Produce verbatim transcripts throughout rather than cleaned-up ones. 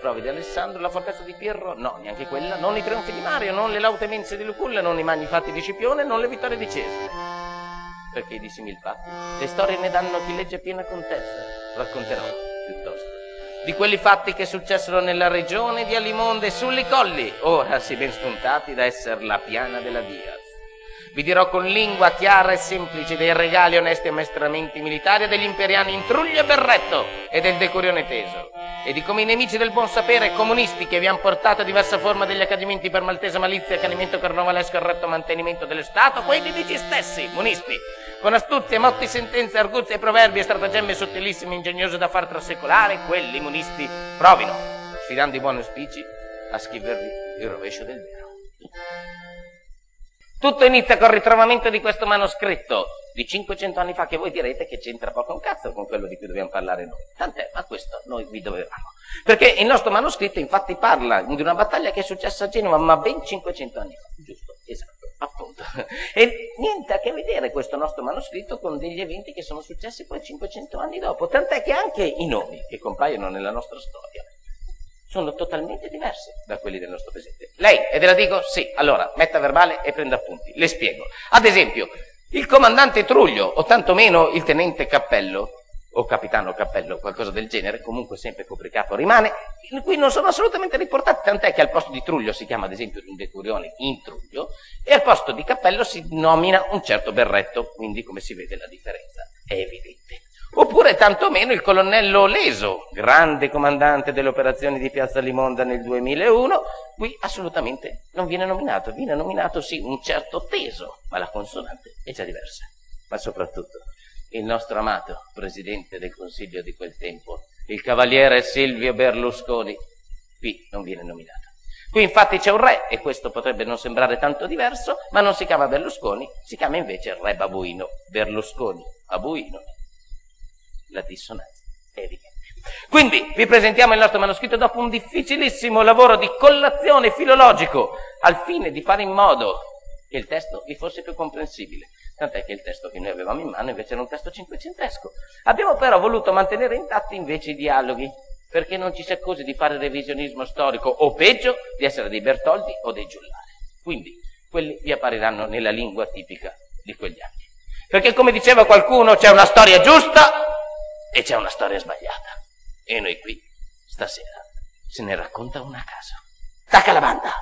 prove di Alessandro, la fortezza di Pirro, no, neanche quella, non i trionfi di Mario, non le laute mense di Luculla, non i magni fatti di Scipione, non le vittorie di Cesare. Perché di simili fatti le storie ne danno chi legge piena contezza. Racconterò, piuttosto, di quelli fatti che successero nella regione di Alimonde e Sulli Colli, ora sì ben spuntati da essere la piana della Diaz. Vi dirò con lingua chiara e semplice dei regali onesti ammaestramenti militari degli imperiani in Truglio e Berretto e del Decurione Teso, e di come i nemici del buon sapere comunisti che vi han portato a diversa forma degli accadimenti per maltesa malizia, accanimento carnovalesco e retto mantenimento dello Stato, quei nemici stessi, munisti, con astuzia, motti, sentenze, arguzie, proverbi e stratagemmi sottilissimi e ingegnose da far trasecolare, quelli munisti provino, sfidando i buoni auspici, a scrivervi il rovescio del vero. Tutto inizia col ritrovamento di questo manoscritto di cinquecento anni fa, che voi direte che c'entra poco un cazzo con quello di cui dobbiamo parlare noi. Tant'è, ma questo noi vi dovevamo. Perché il nostro manoscritto infatti parla di una battaglia che è successa a Genova, ma ben cinquecento anni fa. Giusto, esatto, appunto. E niente a che vedere questo nostro manoscritto con degli eventi che sono successi poi cinquecento anni dopo. Tant'è che anche i nomi che compaiono nella nostra storia sono totalmente diversi da quelli del nostro presente. Lei, e te la dico? Sì. Allora, metta verbale e prenda appunti. Le spiego. Ad esempio, il comandante Truglio, o tantomeno il tenente Cappello, o capitano Cappello, qualcosa del genere, comunque sempre copricapo rimane, qui non sono assolutamente riportati, tant'è che al posto di Truglio si chiama ad esempio un decurione in Truglio, e al posto di Cappello si nomina un certo Berretto, quindi come si vede la differenza è evidente. Oppure tantomeno il colonnello Leso, grande comandante delle operazioni di Piazza Limonda nel duemilauno, qui assolutamente non viene nominato, viene nominato sì un certo Teso, ma la consonante è già diversa. Ma soprattutto il nostro amato presidente del Consiglio di quel tempo, il cavaliere Silvio Berlusconi, qui non viene nominato. Qui infatti c'è un re, e questo potrebbe non sembrare tanto diverso, ma non si chiama Berlusconi, si chiama invece Re Babuino. Berlusconi, Babuino. La dissonanza è evidente. Quindi vi presentiamo il nostro manoscritto dopo un difficilissimo lavoro di collazione filologico al fine di fare in modo che il testo vi fosse più comprensibile. Tant'è che il testo che noi avevamo in mano invece era un testo cinquecentesco. Abbiamo però voluto mantenere intatti invece i dialoghi, perché non ci si accusi di fare revisionismo storico o peggio di essere dei Bertoldi o dei Giullari. Quindi quelli vi appariranno nella lingua tipica di quegli anni. Perché come diceva qualcuno c'è una storia giusta e c'è una storia sbagliata. E noi qui, stasera, se ne racconta una a caso. Tacca la banda!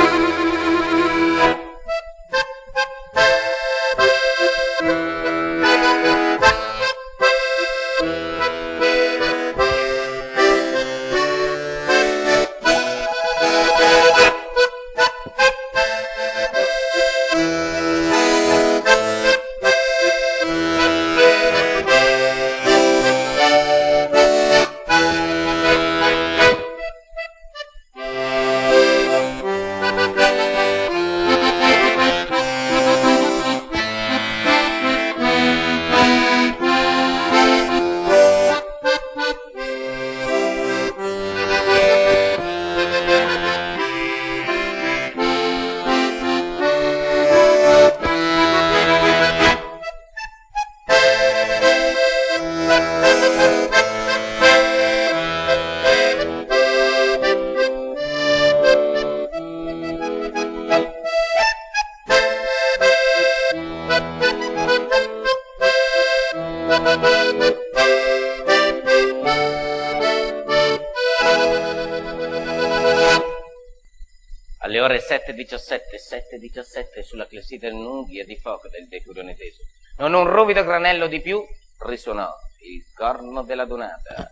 Alle ore sette e diciassette, sette e diciassette sulla clessidra unghia di fuoco del Decurione Teso, non un ruvido granello di più risuonò il corno della donata.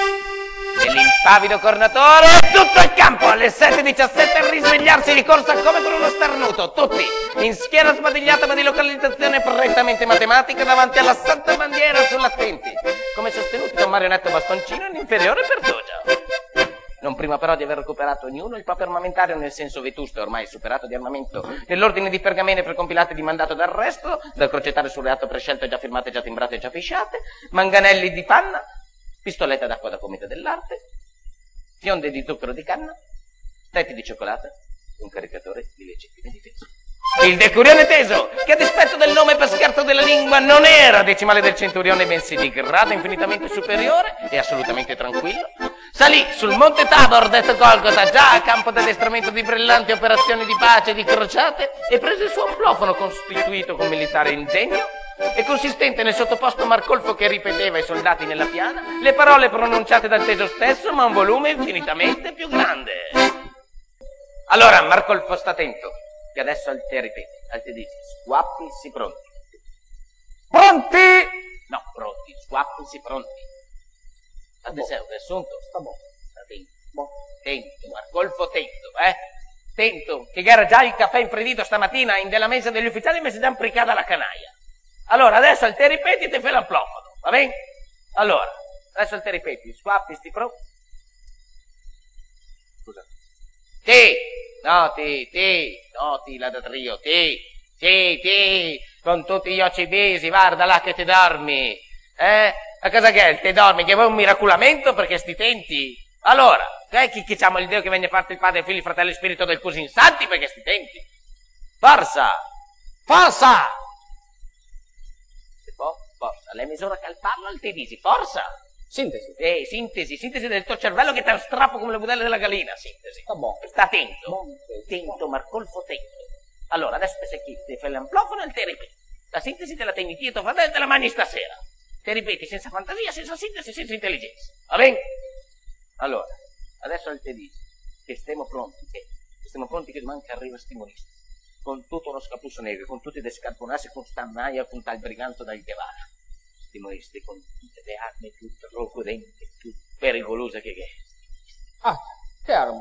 Dell'impavido cornatore, tutto il campo alle sette e diciassette a risvegliarsi di corsa come con uno starnuto, tutti in schiera sbadigliata ma di localizzazione prettamente matematica davanti alla santa bandiera sull'attenti, come sostenuti da un marionetto bastoncino in inferiore per Dogia. Non prima però di aver recuperato ognuno il proprio armamentario nel senso vetusto e ormai superato di armamento, nell'ordine di pergamene precompilate di mandato d'arresto, da crocettare sul reato prescelto, già firmate, già timbrate e già fisciate, manganelli di panna, pistolette d'acqua da comita dell'arte, fionde di zucchero di canna, tetti di cioccolata, un caricatore di legittime difese. Il decurione teso, che a dispetto del nome per scherzo della lingua non era decimale del centurione, bensì di grado infinitamente superiore e assolutamente tranquillo, salì sul monte Tabor, detto Golgota, già a campo d'addestramento di brillanti operazioni di pace e di crociate, e prese il suo amplofono costituito con militare ingegno e consistente nel sottoposto Marcolfo che ripeteva ai soldati nella piana le parole pronunciate dal teso stesso, ma a un volume infinitamente più grande. Allora, Marcolfo, sta attento, che adesso al te ripeti, al te dici, squappi si pronti. Pronti? No, pronti, squappi si pronti. A te sei un riassunto? Sta buono. Sta attento. Boh. Tento, Marcolfo, tento, eh? Tento, che era già il caffè infredito stamattina in della mesa degli ufficiali mi si dà impricata la canaia. Allora, adesso al te ripeti te fai l'amplofono, va bene? Allora, adesso al te ripeti, squappi sti pronti. Scusa. Ti, no, ti, ti, no, ti la da trio, ti, ti, ti, con tutti gli occhi bisi, guarda là che ti dormi, eh? A cosa che ti dormi? Che vuoi un miracolamento perché sti tenti? Allora, che chi chiamo il Dio che viene a farti il Padre, il Figlio, il Fratello e il Spirito del Così in Santi perché sti tenti? Forza! Forza! Se può, forza. Lei misura che al parlo al te dici, forza! Sintesi. Eh, sintesi, sintesi del tuo cervello che te lo strappo come le budelle della gallina, sintesi. Sta buono. Sta attento. Buon. Tento, Marcolfo, tento. Allora, adesso te sei chi? Ti fai l'amplofono e te ripeti. La sintesi te la tieni dietro, fratello, te la mangi stasera. Te ripeti senza fantasia, senza sintesi, senza intelligenza. Va bene? Allora, adesso al te dici che stiamo pronti, che, che stiamo pronti che manca arriva stimonista. Con tutto uno scapusso negro, con tutti i descarponassi, con stannaia, con tal briganto dal Guevara. Timoristi con tutte le armi più procurenti, più pericolose che che. Ah, che armi?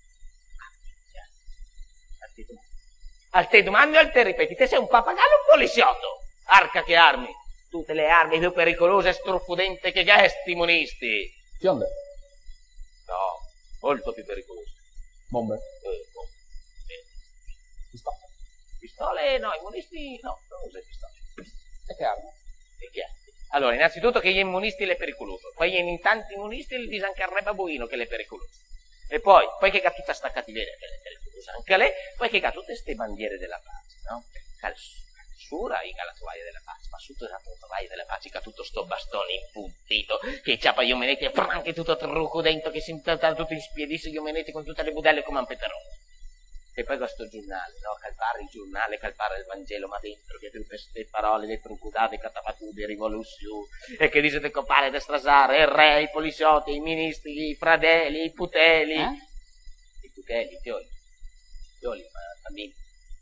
Al te domandi o al te ripeti? Te sei un pappagallo o un poliziotto? Arca che armi! Tutte le armi più pericolose e strufudente che che timonisti. Fionde? No, molto più pericolose. Bombe? Eh, bombe. Eh. Pistole? Pistole no, i munisti no, non usa pistole. E che armi? E che armi? Allora, innanzitutto che gli immunisti le è pericoloso, poi in tanti immunisti li dice anche al re babuino che le è pericoloso. E poi, poi che ha tutta sta cattiveria che le è pericolosa anche lei, poi che ha tutte ste bandiere della pace, no? Calzura, i galatuai della pace, ma su tutto il galatuai della pace che ha tutto sto bastone impuntito, che c'ha poi gli omenetti e anche tutto trucco dentro, che si intenta tutto in spiedisse gli omenetti con tutte le budelle come un peperone. E poi questo giornale, no? Calpare il giornale, calpare il Vangelo, ma dentro che tutte queste parole, le trucudate, i catapatudi, rivoluzioni, e che dice di compare, di strasare, il re, i poliziotti, i ministri, i fradeli, i puteli, eh? i puteli, i fioli, i fioli, ma bambini,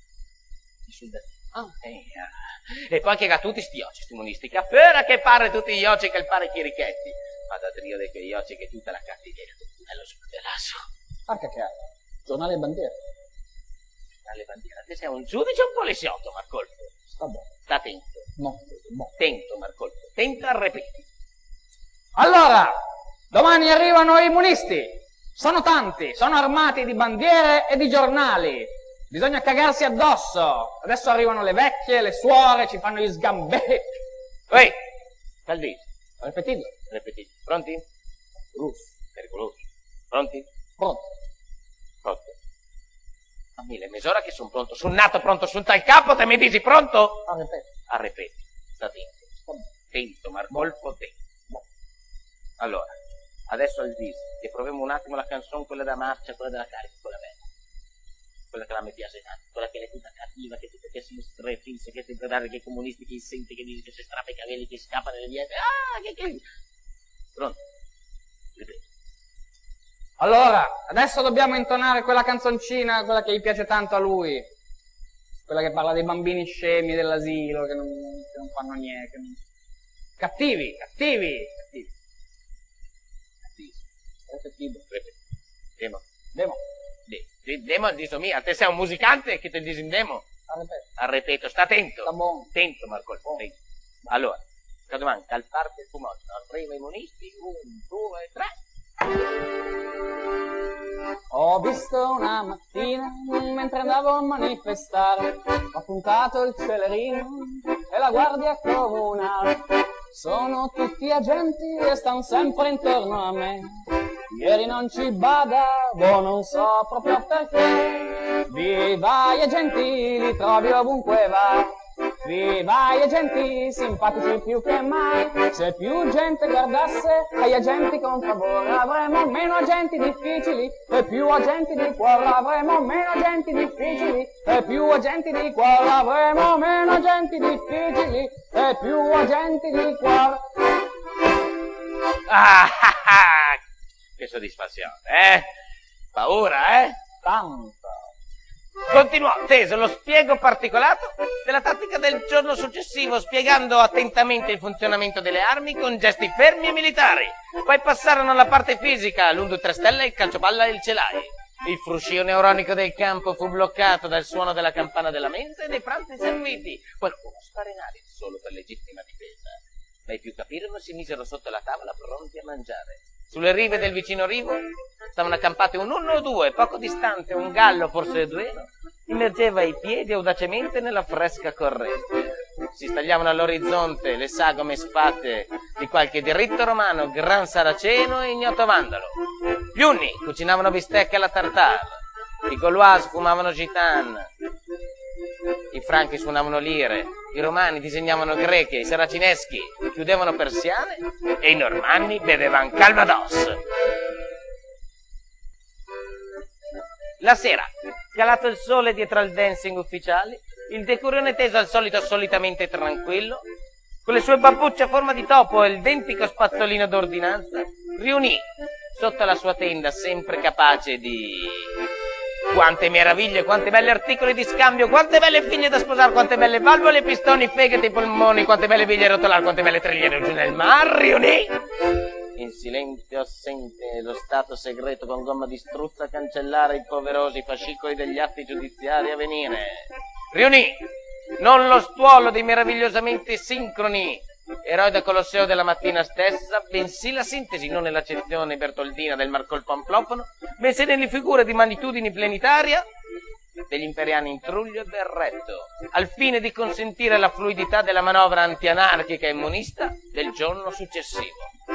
i soldati. Ah. Eh, ah. E poi che ha tutti sti occhi, sti monisti, che affera che pare tutti gli occhi, che il pare chirichetti, ma da trio di quegli occhi che tutta la cattiveria, bello scutellasso. Arca che armi? Giornale e bandiera? Alle bandiere. Te sei un giudice o un poliziotto, Marcolfo? Sta buono. Sta attento. No, no. Tento, Marcolfo. Tenta a ripeti. Allora, domani arrivano i munisti. Sono tanti, sono armati di bandiere e di giornali. Bisogna cagarsi addosso. Adesso arrivano le vecchie, le suore, ci fanno gli sgambetti. Ehi, Caldini. Ripetito. Ripetito. Pronti? Russo. Pericoloso. Pronti? Pronto. Pronto. A mille mezz'ora che sono pronto. Sono nato pronto, sono tal capo, te mi dici pronto? A ripeto. A ripeti. Sta attento. Tento, Marcolfo, tento. Allora, adesso al viso, che proviamo un attimo la canzone, quella da marcia, quella della carica, quella bella. Quella che la mi piace tanto, quella che è tutta cattiva, che tutte che si strefinse, che ti dare che i comunisti che senti, che dici che si strappa i capelli, che scappa nelle viete. Ah, che che... Pronto? Ripeto. Allora, adesso dobbiamo intonare quella canzoncina, quella che gli piace tanto a lui. Quella che parla dei bambini scemi dell'asilo, che non, che non fanno niente. Che non... Cattivi, cattivi, cattivi. Cattivi. Cattivo. Ripeto. Demo. Demo. De, demo, dico mia, te sei un musicante che ti dici in demo? A ripeto. A ripeto, sta attento. Sta buono. Attento, Marcolfo, attento. Allora, la domanda, al parte il fumoso, arriva i monisti, un, due, tre. Ho visto una mattina, mentre andavo a manifestare, ho puntato il celerino e la guardia comunale. Sono tutti agenti e stanno sempre intorno a me. ieri non ci badavo, non so proprio perché. Vivai e gentili trovi ovunque vai, vivai e gentili, simpatici più che mai. Se più gente guardasse agli agenti con favore, avremo meno agenti difficili e più agenti di cuore. Avremo meno agenti difficili e più agenti di cuore. Avremo meno agenti difficili e più agenti di cuore. Ah, ah, ah. Che soddisfazione, eh? Paura, eh? Tanto. Continuò, teso lo spiego particolato della tattica del giorno successivo, spiegando attentamente il funzionamento delle armi con gesti fermi e militari. Poi passarono alla parte fisica, l'uno due tre stelle, il calciopalla e il celai. Il fruscio neuronico del campo fu bloccato dal suono della campana della mensa e dei pranzi serviti. Qualcuno spara in aria solo per legittima difesa. Ma i più capirono si misero sotto la tavola pronti a mangiare. Sulle rive del vicino rivo stavano accampate un uno o due, poco distante un gallo, forse due, immergeva i piedi audacemente nella fresca corrente. Si stagliavano all'orizzonte le sagome sfatte di qualche diritto romano, gran saraceno e ignoto vandalo. Gli unni cucinavano bistecche alla tartare, i gaulois fumavano gitane, i franchi suonavano lire, i romani disegnavano greche, i saracineschi chiudevano persiane e i normanni bevevano calvados. La sera, calato il sole dietro al dancing ufficiale, il decurione teso al solito solitamente tranquillo, con le sue babbucce a forma di topo e il dentico spazzolino d'ordinanza, riunì sotto la sua tenda, sempre capace di... Quante meraviglie, quante belle articoli di scambio, quante belle figlie da sposare, quante belle valvole, pistoni, fegati, polmoni, quante belle biglie rotolare, quante belle treglie giù nel mar, riunì in silenzio assente lo stato segreto con gomma di struzza a cancellare i poverosi fascicoli degli atti giudiziari a venire. Riunì non lo stuolo dei meravigliosamente sincroni eroi da Colosseo della mattina stessa, bensì la sintesi, non nell'accezione bertoldina del Marcol Pamplofono, bensì nelle figure di magnitudine planetaria degli imperiani Intruglio e Berretto, al fine di consentire la fluidità della manovra antianarchica e monista del giorno successivo.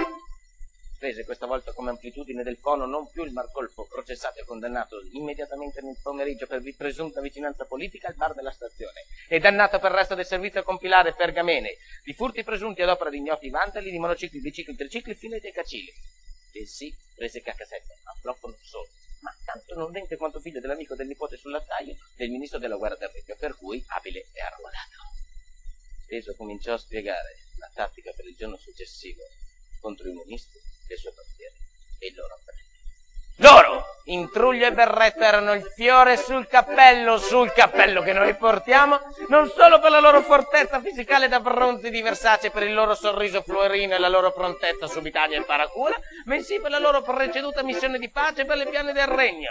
Prese questa volta come amplitudine del fono non più il Marcolfo, processato e condannato immediatamente nel pomeriggio per presunta vicinanza politica al bar della stazione e dannato per il resto del servizio a compilare pergamene di furti presunti ad opera di ignoti vandali, di monocicli, bicicli, tricicli, fileti e cacili. E sì, prese cacasette, amplofono solo, ma tanto non dente quanto figlio dell'amico del nipote sul lattaio del ministro della guerra del Regno, per cui abile e arruolato. Teso cominciò a spiegare la tattica per il giorno successivo contro i munisti, le sue bandiere e i loro preti. Loro, Intruglio e Berretto, erano il fiore sul cappello, sul cappello che noi portiamo, non solo per la loro fortezza fisicale da bronzi di Versace, per il loro sorriso fluorino e la loro prontezza subitanea e paracula, bensì per la loro preceduta missione di pace per le piane del regno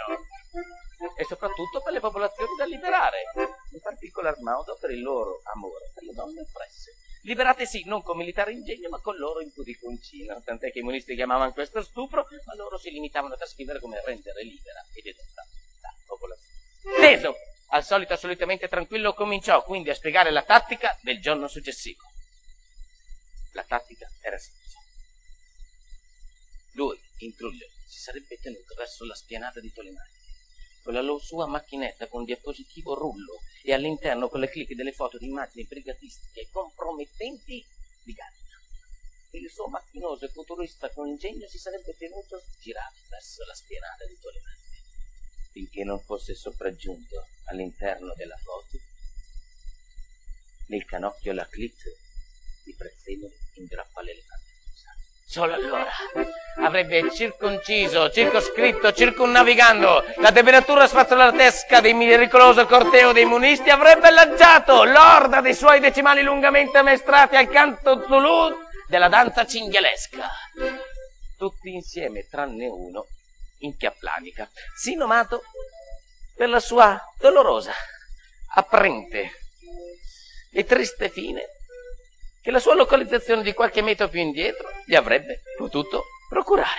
e soprattutto per le popolazioni da liberare, in particolar modo per il loro amore per le donne oppresse. Liberate sì, non con militare ingegno, ma con loro impudiconcino, tant'è che i monisti chiamavano questo stupro, ma loro si limitavano a scrivere come rendere libera ed edotta la popolazione. Teso, al solito assolutamente tranquillo, cominciò quindi a spiegare la tattica del giorno successivo. La tattica era semplice. Lui, Intruglio, si sarebbe tenuto verso la spianata di Tolemai, con la sua macchinetta con diapositivo rullo e all'interno con le clic delle foto di immagini brigatistiche e compromettenti di Gallia. Il suo macchinoso e futurista congegno si sarebbe tenuto girato verso la spianata di Tolemai, finché non fosse sopraggiunto all'interno della foto nel canocchio la clic di prezzemoli in grappa all'elefante. Solo allora avrebbe circonciso, circoscritto, circunnavigando la temperatura spazzolatesca del miracoloso corteo dei munisti, avrebbe lanciato l'orda dei suoi decimali lungamente ammaestrati al canto Zulu della danza cinghialesca. Tutti insieme, tranne uno, in chiaplanica, sinomato per la sua dolorosa, apparente e triste fine, che la sua localizzazione di qualche metro più indietro gli avrebbe potuto procurare.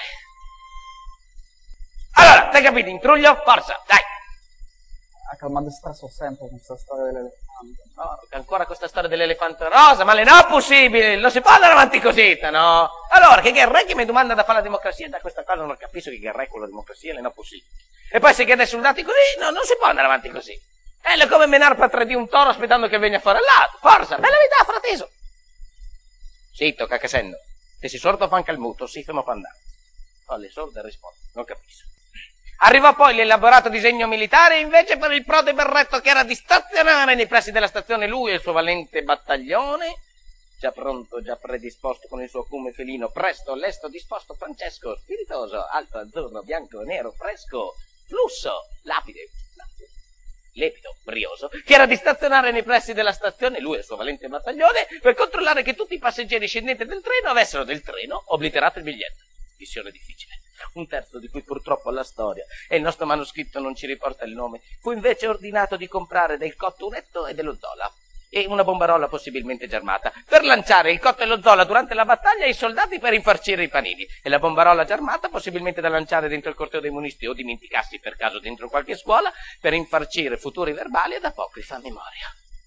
Allora, hai capito, Intruglio? Forza, dai! Anche al maldestrasso sempre con questa storia delle... Ancora questa storia dell'elefante rosa, ma le no è possibile, non si può andare avanti così, no? Allora, che Guerre che mi domanda da fare la democrazia, da questa cosa non capisco che Guerre con la democrazia le no è possibile. E poi se chiede soldati così, no, non si può andare avanti così. È come menare per tre di un toro aspettando che venga fuori al lato, forza, bella vita, frateso. Zitto, cacasendo, se si sordo fa anche il muto, si ferma per andare. Oh, le sorde risponde, non capisco. Arrivò poi l'elaborato disegno militare, invece per il prode Berretto che era di stazionare nei pressi della stazione lui e il suo valente battaglione, già pronto, già predisposto con il suo acume felino, presto, lesto, disposto, Francesco, spiritoso, alto, azzurro, bianco, nero, fresco, flusso, lapide, lapide, lepido, brioso, che era di stazionare nei pressi della stazione, lui e il suo valente battaglione, per controllare che tutti i passeggeri scendenti del treno avessero del treno obliterato il biglietto. Missione difficile. Un terzo di cui purtroppo la storia, e il nostro manoscritto non ci riporta il nome, fu invece ordinato di comprare del cotto unetto e dello zola, e una bombarola possibilmente già armata, per lanciare il cotto e lo zola durante la battaglia e i soldati per infarcire i panini, e la bombarola già armata possibilmente da lanciare dentro il corteo dei munisti o dimenticarsi per caso dentro qualche scuola per infarcire futuri verbali ed apocrifa memoria.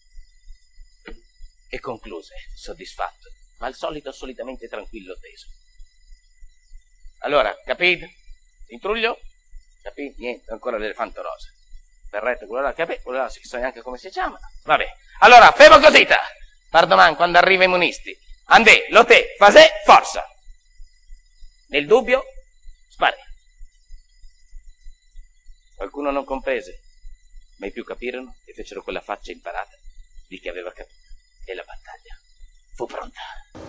E concluse, soddisfatto, ma al solito solitamente tranquillo teso. Allora, capite? Intruglio? Capite? Niente, ancora l'elefante rosa. Berretto, quello là, capite? Quello là, si sa neanche come si chiama. Vabbè. Allora, femo cosita. Per domani, quando arriva i munisti. Andè, lo te, fasè, forza. Nel dubbio, spari. Qualcuno non comprese, ma i più capirono e fecero quella faccia imparata di chi aveva capito. E la battaglia fu pronta.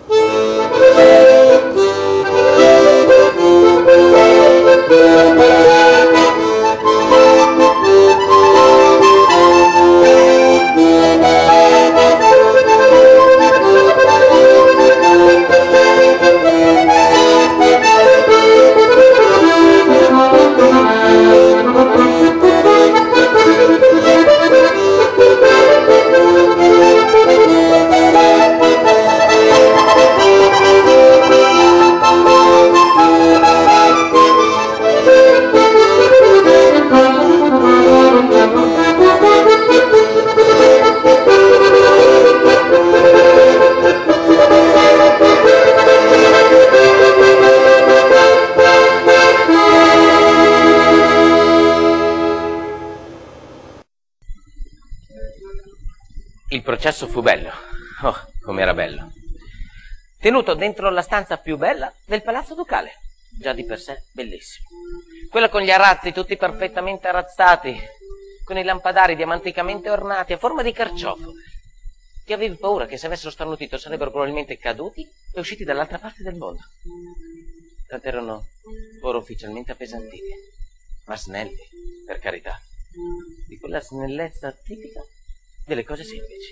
Il processo fu bello, oh, com'era bello, tenuto dentro la stanza più bella del palazzo ducale, già di per sé bellissimo, quella con gli arazzi tutti perfettamente arazzati, con i lampadari diamanticamente ornati a forma di carciofo, che avevi paura che se avessero starnutito sarebbero probabilmente caduti e usciti dall'altra parte del mondo, tanto erano ora ufficialmente appesantiti, ma snelli, per carità, di quella snellezza tipica delle cose semplici.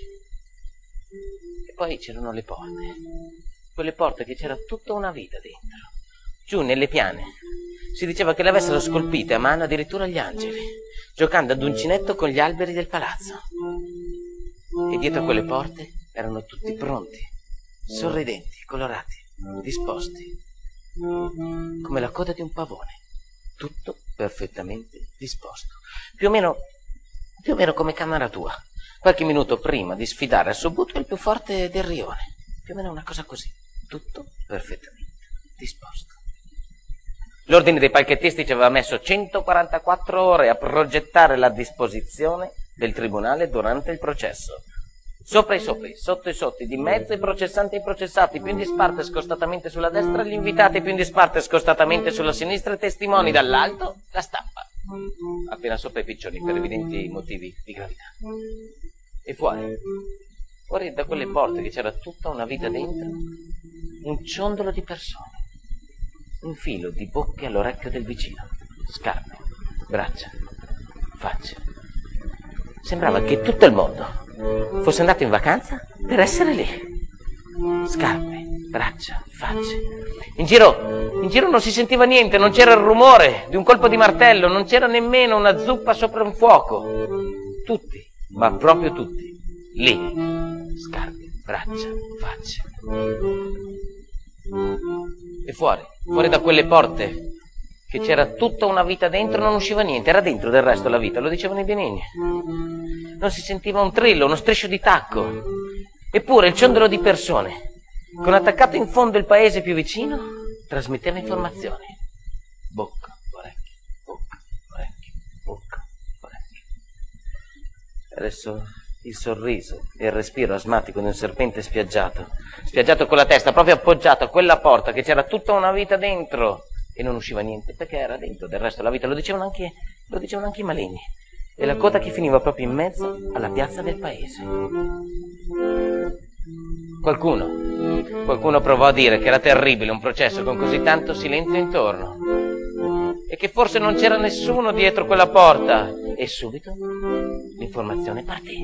E poi c'erano le porte, quelle porte che c'era tutta una vita dentro. Giù nelle piane si diceva che le avessero scolpite a mano addirittura gli angeli, giocando ad uncinetto con gli alberi del palazzo. E dietro quelle porte erano tutti pronti, sorridenti, colorati, disposti, come la coda di un pavone, tutto perfettamente disposto, più o meno, più o meno come camera tua. Qualche minuto prima di sfidare al suo butto il più forte del rione. Più o meno una cosa così. Tutto perfettamente disposto. L'ordine dei palchettisti ci aveva messo centoquarantaquattro ore a progettare la disposizione del tribunale durante il processo. Sopra i sopri, sotto i sotti, di mezzo i processanti e i processati, più in disparte scostatamente sulla destra gli invitati, più in disparte scostatamente sulla sinistra i testimoni, dall'alto la stampa. Appena sopra i piccioni per evidenti motivi di gravità. E fuori, fuori da quelle porte che c'era tutta una vita dentro, un ciondolo di persone, un filo di bocche all'orecchio del vicino, scarpe, braccia, facce. Sembrava che tutto il mondo fosse andato in vacanza per essere lì. Scarpe, braccia, facce. In giro, in giro non si sentiva niente, non c'era il rumore di un colpo di martello, non c'era nemmeno una zuppa sopra un fuoco. Tutti, ma proprio tutti, lì, scarpe, braccia, facce. E fuori, fuori da quelle porte, che c'era tutta una vita dentro, non usciva niente, era dentro del resto la vita, lo dicevano i benigni. non si sentiva un trillo, uno striscio di tacco. Eppure il ciondolo di persone, con attaccato in fondo il paese più vicino, trasmetteva informazioni. Bocca, orecchio, bocca, orecchio, bocca, orecchio. Adesso il sorriso e il respiro asmatico di un serpente spiaggiato, spiaggiato con la testa proprio appoggiato a quella porta che c'era tutta una vita dentro e non usciva niente perché era dentro. Del resto la vita lo dicevano anche, lo dicevano anche i maligni. E la coda che finiva proprio in mezzo alla piazza del paese. Qualcuno, qualcuno provò a dire che era terribile un processo con così tanto silenzio intorno e che forse non c'era nessuno dietro quella porta. E subito l'informazione partì.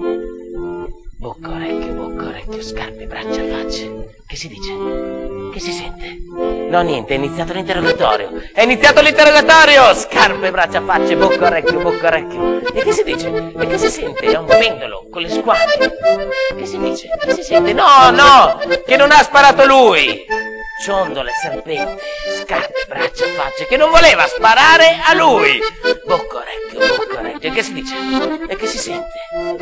Bocca, orecchio, bocca, orecchio, scarpe, braccia, facce. Che si dice? Che si sente? No, niente, è iniziato l'interrogatorio. È iniziato l'interrogatorio! Scarpe, braccia, facce, bocca, orecchio, bocca, orecchio. E che si dice? E che si sente? È un pendolo con le squame. Che si dice? Che si sente? No, no! Che non ha sparato lui! Ciondole, serpente, scarpe, braccia, facce, che non voleva sparare a lui! Bocca, orecchio, bocca, orecchio. E che si dice? E che si sente?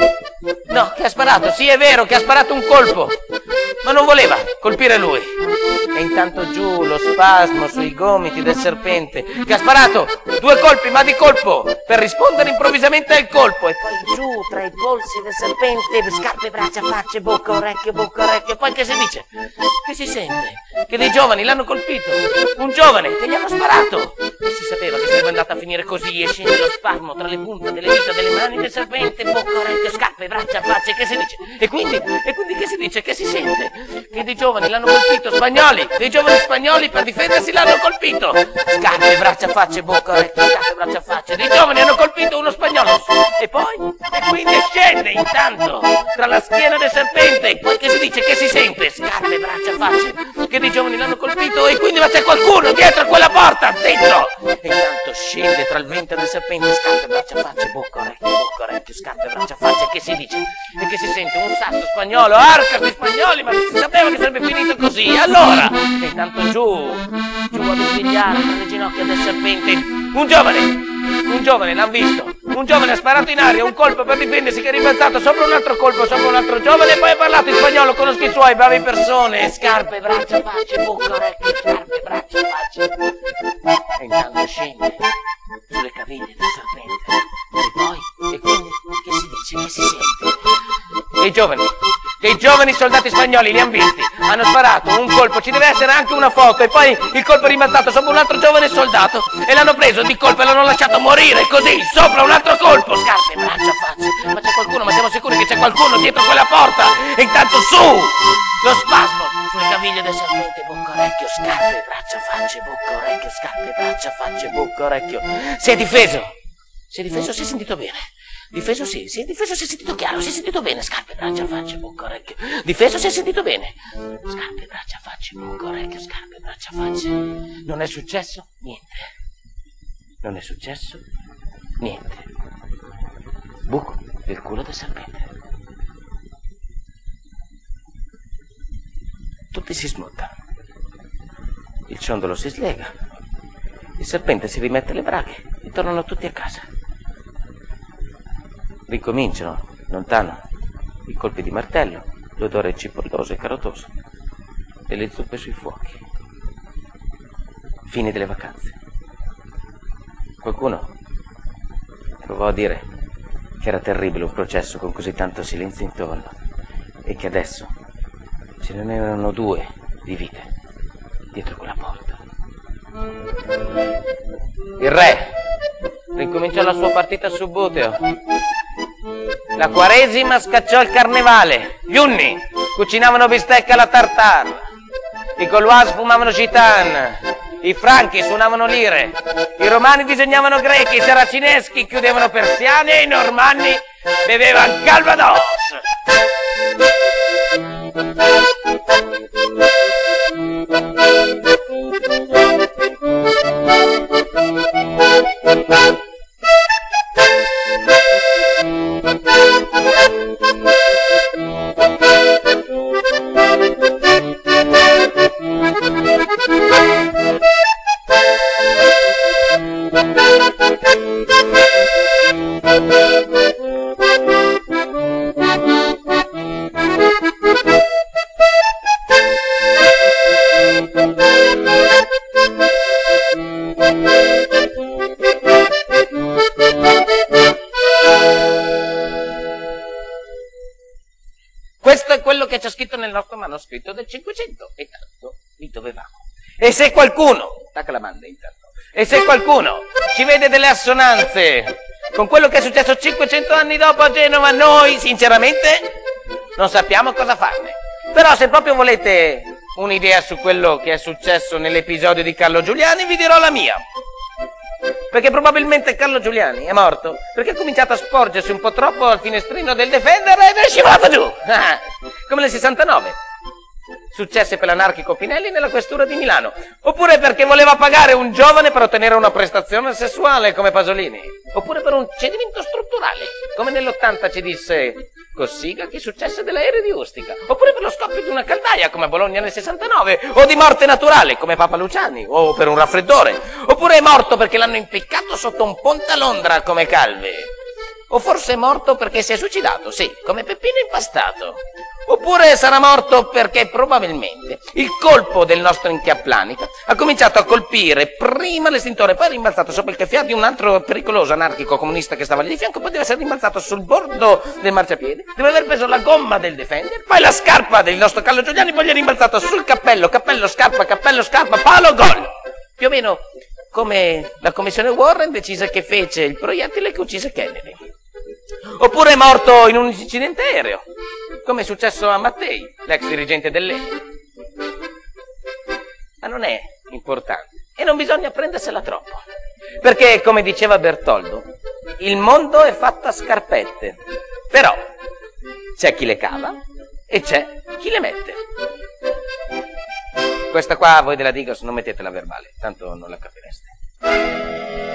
No, che ha sparato, sì è vero che ha sparato un colpo, ma non voleva colpire lui. E intanto giù lo spasmo sui gomiti del serpente, che ha sparato due colpi, ma di colpo, per rispondere improvvisamente al colpo. E poi giù tra i polsi del serpente, scarpe, braccia, facce, bocca, orecchio, bocca, orecchio. E poi che si dice? Che si sente? Che dei giovani l'hanno colpito, un giovane che gli hanno sparato. E si sapeva che sarebbe andata a finire così, e scende lo spasmo tra le punte delle dita delle mani del serpente, bocca, orecchio, scarpe, braccia, facce. Che si dice? E quindi, e quindi che si dice? Che si sente? Che dei giovani l'hanno colpito, spagnoli, dei giovani spagnoli per difendersi l'hanno colpito. Scarpe, braccia, facce, bocca, orecchio, scarpe, braccia, facce. Dei giovani hanno colpito uno spagnolo. E poi? E quindi scende intanto tra la schiena del serpente. E poi che si dice? Che si sente? Scarpe, braccia, facce. Che dei giovani l'hanno colpito. E quindi ma c'è qualcuno dietro a quella porta, dentro. E intanto scende tra il ventre del serpente. Scarpe, braccia, facce, bocca, orecchio, bocca, orecchio, scarpe, braccia, facce. Che si dice? E che si sente? Un sasso spagnolo, arcas di spagnoli, ma si sapeva che sarebbe finito così. Allora, e intanto giù, giù a risvegliare tra le ginocchia del serpente, un giovane, un giovane, l'hanno visto, un giovane ha sparato in aria un colpo per difendersi, che è rimbalzato sopra un altro colpo, sopra un altro giovane, e poi ha parlato in spagnolo, conosco i suoi, bravi persone, scarpe, braccia, facce, bocca, orecchio, scarpe, braccia, facce. E intanto scende sulle caviglie del serpente, e poi, e quindi, che si dice, che si sente? E i giovani, dei giovani soldati spagnoli li hanno visti, hanno sparato un colpo, ci deve essere anche una foto, e poi il colpo è rimbalzato sopra un altro giovane soldato e l'hanno preso di colpo e l'hanno lasciato morire così, sopra un altro colpo. Scarpe, braccia, facce. Ma c'è qualcuno, ma siamo sicuri che c'è qualcuno dietro quella porta? E intanto su, lo spasmo sulle caviglie del serpente, bocca, orecchio, scarpe, braccia, facce, bocca, orecchio, scarpe, braccia, facce, bocca, orecchio. Si è difeso, si è difeso, si è sentito bene. Difeso sì, si è difeso, si è sentito chiaro, si è sentito bene, scarpe, braccia, facce, bocca, orecchio. Difeso, si è sentito bene. Scarpe, braccia, facce, bocca, orecchio, scarpe, braccia, facce. Non è successo niente. Non è successo niente. Buco del culo del serpente. Tutti si smontano. Il ciondolo si slega. Il serpente si rimette le braghe e tornano tutti a casa. Ricominciano, lontano, i colpi di martello, l'odore cipolloso e carotoso e le zuppe sui fuochi. Fine delle vacanze. Qualcuno provò a dire che era terribile un processo con così tanto silenzio intorno e che adesso ce ne erano due di vite dietro quella porta. Il re ricominciò la sua partita su Buteo. La Quaresima scacciò il carnevale. Gli Unni cucinavano bistecca alla tartare. I Gaulois fumavano gitane. I Franchi suonavano lire. I Romani disegnavano grechi. I Saracineschi chiudevano persiane. E i Normanni bevevano Calvados. manoscritto del Cinquecento e tanto vi dovevamo. E se qualcuno, stacca la banda intanto, e se qualcuno ci vede delle assonanze con quello che è successo cinquecento anni dopo a Genova, noi sinceramente non sappiamo cosa farne. Però se proprio volete un'idea su quello che è successo nell'episodio di Carlo Giuliani, vi dirò la mia. Perché probabilmente Carlo Giuliani è morto perché ha cominciato a sporgersi un po' troppo al finestrino del Defender ed è scivolato giù, come nel sessantanove. Successe per l'anarchico Pinelli nella questura di Milano, oppure perché voleva pagare un giovane per ottenere una prestazione sessuale come Pasolini, oppure per un cedimento strutturale, come nell'ottanta ci disse Cossiga che successe dell'aereo di Ustica, oppure per lo scoppio di una caldaia come a Bologna nel sessantanove, o di morte naturale come Papa Luciani, o per un raffreddore, oppure è morto perché l'hanno impiccato sotto un ponte a Londra come Calvi, o forse è morto perché si è suicidato, sì, come Peppino Impastato. Oppure sarà morto perché probabilmente il colpo del nostro inchiaplanica ha cominciato a colpire prima l'estintore, poi è rimbalzato sopra il caffè di un altro pericoloso anarchico comunista che stava lì di fianco, poi deve essere rimbalzato sul bordo del marciapiede, deve aver preso la gomma del Defender, poi la scarpa del nostro Carlo Giuliani, poi gli è rimbalzato sul cappello, cappello, scarpa, cappello, scarpa, palo, gol. Più o meno come la commissione Warren decise che fece il proiettile che uccise Kennedy. Oppure è morto in un incidente aereo, come è successo a Mattei, l'ex dirigente dell'E. Ma non è importante e non bisogna prendersela troppo, perché come diceva Bertoldo, il mondo è fatto a scarpette, però c'è chi le cava e c'è chi le mette. Questa qua voi della Digos non mettetela verbale, tanto non la capireste.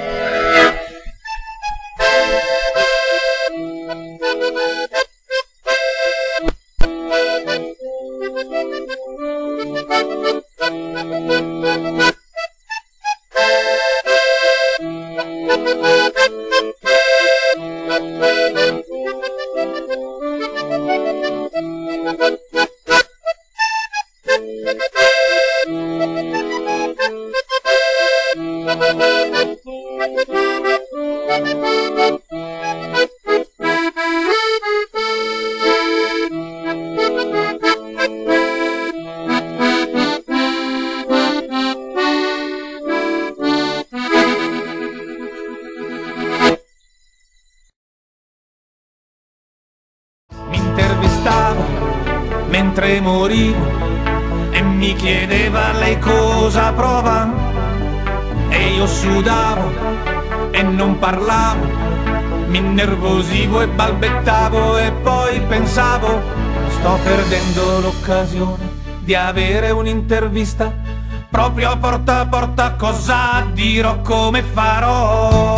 Mentre morivo e mi chiedeva lei cosa prova e io sudavo e non parlavo, mi innervosivo e balbettavo e poi pensavo sto perdendo l'occasione di avere un'intervista proprio a porta a porta, cosa dirò, come farò.